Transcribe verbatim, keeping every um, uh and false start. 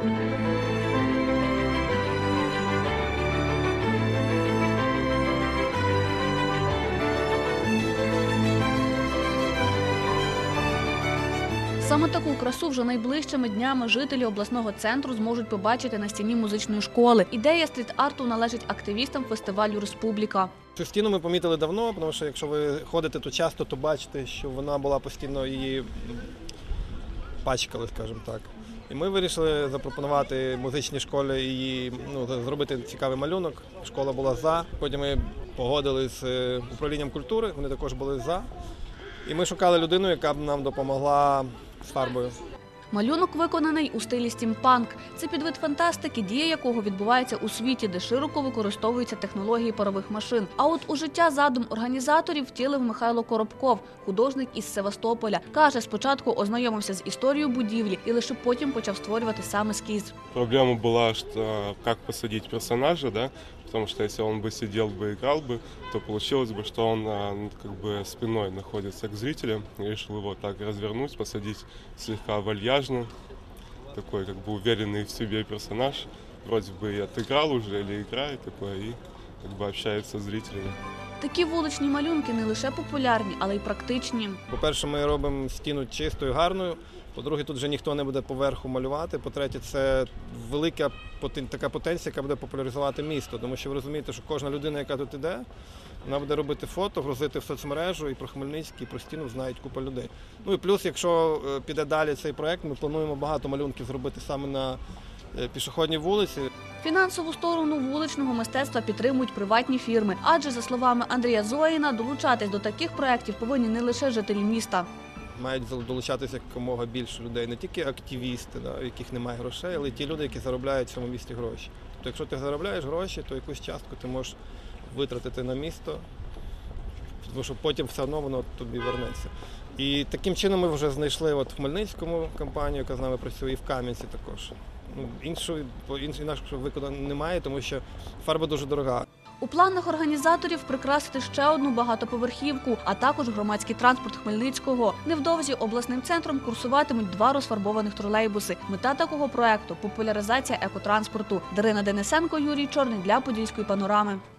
Саме таку красу вже найближчими днями жителі обласного центру зможуть побачити на стіні музичної школи. Ідея стріт-арту належить активістам фестивалю «Республіка». Цю стіну ми помітили давно, тому що якщо ви ходите тут часто, то бачите, що вона була постійно, її пачкали, скажімо так. І ми вирішили запропонувати музичній школі її, ну, зробити цікавий малюнок. Школа була за, потім ми погодили з управлінням культури, вони також були за. І ми шукали людину, яка б нам допомогла з фарбою. Малюнок виконаний у стилі стімпанк. Це підвид фантастики, дія якого відбувається у світі, де широко використовуються технології парових машин. А от у життя задум організаторів втілив Михайло Коробков, художник із Севастополя. Каже, спочатку ознайомився з історією будівлі і лише потім почав створювати сам ескіз. Проблема була, що як посадити персонажа, да? Потому что если он бы сидел бы и играл бы, то получилось бы, что он как бы спиной находится к зрителям. Я решил его так развернуть, посадить слегка вальяжно, такой как бы уверенный в себе персонаж. Вроде бы и отыграл уже или играет такой, и как бы общается с зрителями. Такі вуличні малюнки не лише популярні, але й практичні. По-перше, ми робимо стіну чистою, гарною. По-друге, тут вже ніхто не буде поверху малювати. По-третє, це велика така потенція, яка буде популяризувати місто. Тому що ви розумієте, що кожна людина, яка тут іде, вона буде робити фото, грузити в соцмережу, і про Хмельницький, і про стіну знають купа людей. Ну і плюс, якщо піде далі цей проєкт, ми плануємо багато малюнків зробити саме на пішохідній вулиці. Фінансову сторону вуличного мистецтва підтримують приватні фірми. Адже, за словами Андрія Зоїна, долучатись до таких проєктів повинні не лише жителі міста. Мають долучатися якомога більше людей, не тільки активісти, да, у яких немає грошей, але й ті люди, які заробляють в цьому місті гроші. Тобто, якщо ти заробляєш гроші, то якусь частку ти можеш витратити на місто, тому що потім все одно воно тобі вернеться. І таким чином ми вже знайшли от в Хмельницькому компанію, яка з нами працює, і в Кам'янці також. Ну, іншої, інакшого викладу немає, тому що фарба дуже дорога. У планах організаторів прикрасити ще одну багатоповерхівку, а також громадський транспорт Хмельницького. Невдовзі обласним центром курсуватимуть два розфарбованих тролейбуси. Мета такого проекту – популяризація екотранспорту. Дарина Денисенко, Юрій Чорний для Подільської панорами.